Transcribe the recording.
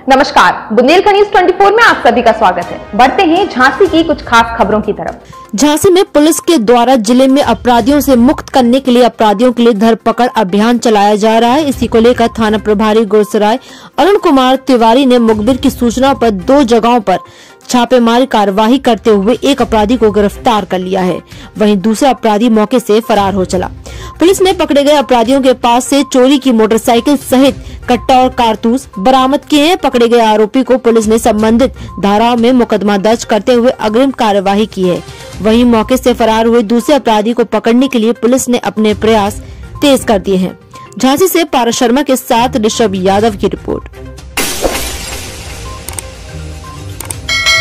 नमस्कार, बुंदेलखंड न्यूज 24 में आप सभी का स्वागत है। बढ़ते हैं झांसी की कुछ खास खबरों की तरफ। झांसी में पुलिस के द्वारा जिले में अपराधियों से मुक्त करने के लिए अपराधियों के लिए धरपकड़ अभियान चलाया जा रहा है। इसी को लेकर थाना प्रभारी गुरसराय अरुण कुमार तिवारी ने मुखबिर की सूचना पर 2 जगहों पर छापेमारी कार्यवाही करते हुए एक अपराधी को गिरफ्तार कर लिया है। वहीं दूसरा अपराधी मौके से फरार हो चला। पुलिस ने पकड़े गए अपराधियों के पास से चोरी की मोटरसाइकिल सहित कट्टा और कारतूस बरामद किए हैं। पकड़े गए आरोपी को पुलिस ने संबंधित धाराओं में मुकदमा दर्ज करते हुए अग्रिम कार्यवाही की है। वहीं मौके से फरार हुए दूसरे अपराधी को पकड़ने के लिए पुलिस ने अपने प्रयास तेज कर दिए हैं। झांसी से पारस शर्मा के साथ ऋषभ यादव की रिपोर्ट।